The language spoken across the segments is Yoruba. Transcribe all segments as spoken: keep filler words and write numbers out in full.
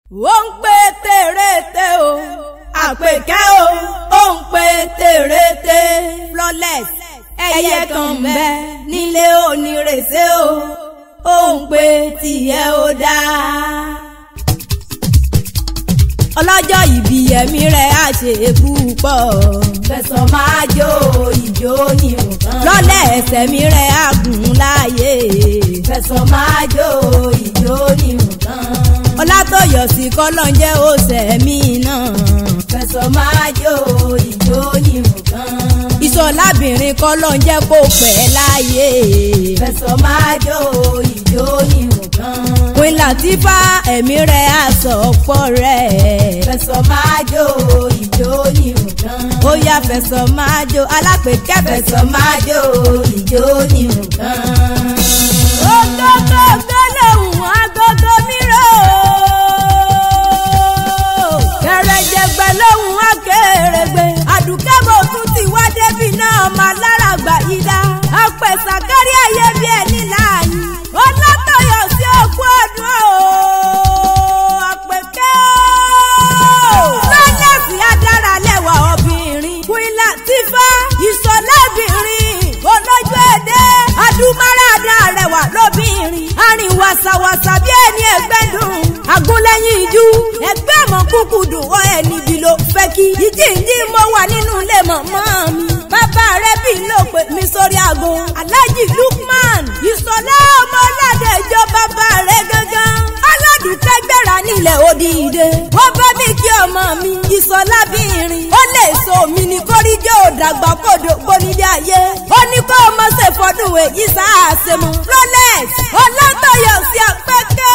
ó ń pè tèrètè o àpèkẹ́ o ó ń pè tèrètè flawless ẹyẹ kan ń bẹ nílé onírèsé o ó ń pè tìyẹ́ ó dáa. ọlọ́jọ́ ìbí ẹ̀mí rẹ̀ á ṣe púpọ̀. fẹ̀sọ̀ máa jó ìjó ní nǹkan. flawless ẹ̀mí rẹ̀ á gùn láàyè. fẹ̀sọ̀ máa jó ìjó ní nǹkan. ọlátọ̀yọ̀sí kọ́lọ́njẹ́ ó sẹ̀mí náà. fẹ̀sọ̀ máa jó ìjó ní nǹkan. ìṣọ̀lábìnrin kọ́lọ́njẹ́ kó pẹ́ láàyè. fẹ̀sọ̀ máa jó ìjó ní nǹkan. Queen Latifah ẹ̀mí rẹ̀ àsọ̀pọ̀ rẹ̀. fẹ̀sọ̀ máa jó ìjó ní nǹkan. ó yá fẹ̀sọ̀ máa jó alápèkẹ́ fẹ̀sọ̀ máa jó ìjó ní nǹkan. Ògógó gbẹ́lẹ̀hùn agogo mìíràn o. Kẹ̀rẹ̀jẹ̀gbẹ̀ lóhùn akérègbè. Àdùkẹ́ mo tún ti wá débi náà máa lára gbà yí dá. Apẹ̀sà kárí ayé bí ẹni láàyè. Ọlátọ̀yọ̀sí òkú ọdún o. Àpèkẹ́ o. Flawless adára lẹ́wà obìnrin. Queen Latifah ìṣọ̀lábìnrin. Olójú èdè. Adúmáradá rẹwà lóbìnrin. Arìn wàsàwàsà bí ẹni ẹgbẹ́ dùn. Agúnlẹ́yìn ijú. Ẹgbẹ́ mọ̀ kúkú dùn wọ́n ẹni bí ló fẹ́ kí. Ìjíǹjí mo wà nínú ilé mọ̀mọ́ mi. Bàbá rẹ̀ bí ló pè mí sórí aago. Alhaji Lukman. Ìṣọ̀lá ọmọ ọlọ́dẹ ìjọ bàbá rẹ̀ gangan. Aládùúkẹ́ gbéra nílẹ̀ òdìdè. Wọ́n bá mi kí ọmọ mi. Ìṣọ̀lábìnrin. Ó lè so mi ní kórìjọ́ òdàgbà kòdò gbónílé ayé. Ó ní kó o mọ̀ ṣe fọdún èyí sáà ṣe mọ́. Flawless Ọlátọ̀yọ̀sí Àpèkẹ́.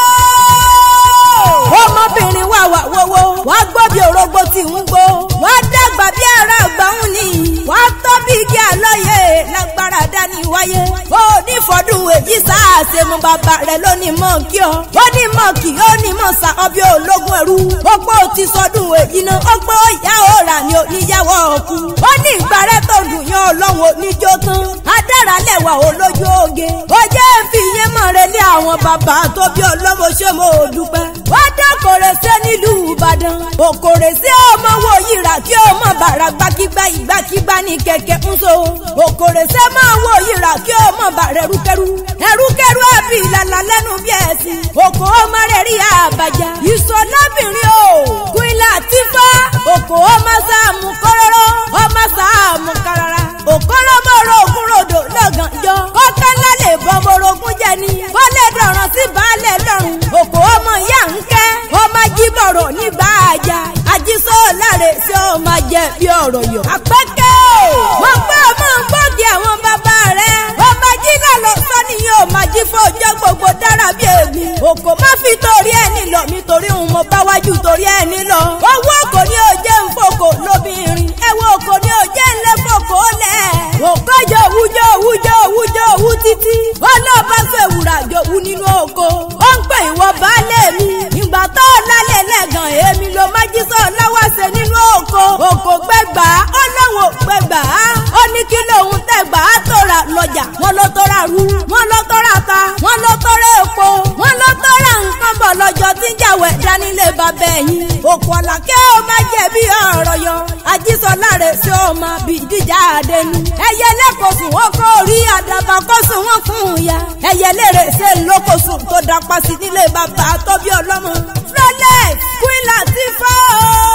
Ọmọbìnrin wà wà wọ́wọ́. Wà á gbọ́ bí orógbó tí ń gbó. Wà á dàgbà bí ara àgbáhùn ni. Wà á tọ́ bí igi àlọ́yè lágbára dání wáyé. Ó ní fọdún èyí sáà ṣe mú bàbá rẹ̀ lónìí mọ̀ kí ọ. Ó ní mọ̀ kí ó ní mọ̀ sá ọbí ológun ẹrú. Ó pé ó ti sọdún èyí náà. Ó pé ó yá òòrà ni oníyàwó ọkù. Ó ní ìgbàrẹ́ tó dùn yán ọlọ́run oníjó tán. Adára lẹ́wà olójú oge. Ó jẹ́ fi yẹn mọ̀ relé àwọn bàbá tó bí ọlọ́mọ ṣé mo dúpẹ́. Wọ́n dá Kòrèsé nílùú Ìbàdàn. Òkòrèsé ọmọ wo yìrà kí ọmọ bàrà gbákígbá ìgbàkígbá ní kẹ̀kẹ́ ń so. Òkòrèsé máa wo yìrà kí ọmọ bàrà ẹrúkẹrú. Ẹrúkẹrú àbí ìlànà lẹ́nu bí ẹ̀sìn. Òkò ọmọ rẹ̀ rí àbàjá. Ìṣọ̀lábìnrin o. Queen Latifah. Òkò ọmọ sáàmù kọ́rọ́rọ́. Ọmọ sáàmù karara. Òkọ́rọ́ mọ́rọ̀ ògùn ròdò lọ́gànjọ́. Kọ́kẹ́ ńlá lè bọ́ mọ́rọ̀gùn jẹ ni. Kọ́lé dọ̀ràn sí baálẹ̀ lọ́rùn. Òkò ọmọ ìyá ń kẹ́. Ọmọ jíbọ̀rọ̀ nígbà àjà. Àjísọ́ láre sí ọmọ jẹ bí ọ̀rọ̀ yọ. Àpèkẹ́ o. Wọ́n gbọ́ ọmọ gbọ́dì àwọn bàbá rẹ̀. Ọmọ jílà lọ sọ nìyẹn ò máa jí fọ́jọ́ gbogbo dára bí èmi. Òkò má fi torí ẹni lọ mi torí òun mo bá wájú torí ẹni lọ. Owó òkò ni ó jẹ́ ń fòkò lóbìnrin. Ẹ̀wọ̀n òkò ni ó jẹ́ ń lé fòkò lẹ̀. Òkò jọ wújọ wújọ wújọ wú títí. Ọlọ́ba fẹ́ wùrà jòwú nínú oko. Ó ń pè ìwọ baálé mi. Ìgbà tó lálẹ́ lẹ́gàn èmi ló má jí sọ lọ́wọ́ ṣe nínú oko. Òkò gbẹgbà ọlọ́wọ́ gbẹgbà. Ó ní kí lóun tẹ̀gbà á tó ra lọ́jà. Wọ́n ló tó ra rú. Wọ́n ló tó ra ta. Wọ́n ló tó ra epo. Wọ́n ló tó ra nǹkan bọ̀ lọ́jọ́ tí ń jàwẹ̀ dánilé bàbá ẹ̀yìn. Òkò ọ̀làkẹ́ ó má jẹ́ bí ọ̀rọ̀ yọ. Àjísọ́lá rẹ̀ ṣe ó máa bí ìdíjà àdénú. Ẹyẹ lẹ́kọ̀ọ́ sùn ó kó rí àdàbà kó sùn wọ́n fún un ya. Ẹyẹ lérè ṣe lóko sùn tó dapá sí nílé bàbá tó bí ọlọ́mọ. Flawless Queen Latifah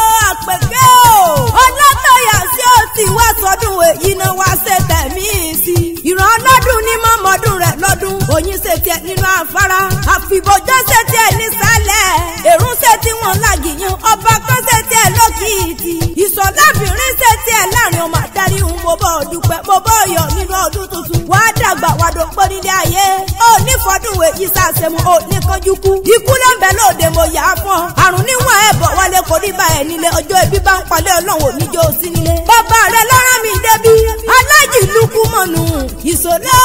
Àpèkẹ́ o. Ọlátọ̀yọ̀sí ó ti wá sọdún èyí náà wá ṣe tẹ̀mí sí. Ìran ọlọ́dún ní mọ́mọ́dún rẹ̀ lọ́dún. Oyin ṣe tiẹ̀ nínú afárá. Àfìbòjọ́ ṣe tiẹ̀ nísàlẹ̀. Èrún ṣe tí wọ́n lágìyàn. Ọba kan ṣe tiẹ̀ lókìtì. Ìṣọ̀lábìnrin ṣe tiẹ̀ láàrin ọmọ adarí ń mo bọ́ dúpẹ́. Mo bọ́ yọ̀ nínú ọdún tuntun. Wà á dàgbà wà dòpọ̀ nílé ayé. Ó ní fọdún èyí sàṣẹmu. Ó ní kánjú kú. Ikú ló ń bẹ lóde mo yà á fún ọ. Àrùn níwọ̀n ẹ̀bọ̀ wálé kò ní bá ẹ̀ nílé. Ọjọ́ ibi bá ń palẹ̀ ọlọ́run oníjó sí nílé. Bàbá rẹ̀ lọ́rọ̀ mi débi. Alhaji Lukumanu. Ìṣọ̀lá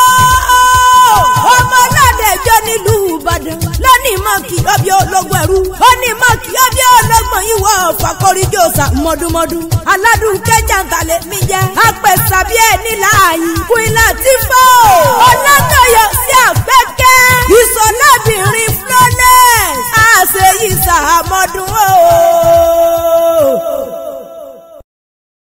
ọmọ ọlọ́dẹ ìjọ nílùú Ìbàdàn. Lónìí mọ̀ kí ọbẹ̀ ológun ẹ̀rú. Ó ní mọ̀ kí ọbẹ̀ ológun ìwọ̀ fàkóríjò sà mọ́dúnmọ́dún aládùn kẹjàntàlẹ̀ mi jẹ́ apẹ̀sàbí ẹ̀ níláàyè Queen Latifah ọ̀làtọ̀yọ̀ sí àgbẹ̀kẹ́ ìsọ̀lábìnrin flawless àṣeyìí sàmọ́dún o.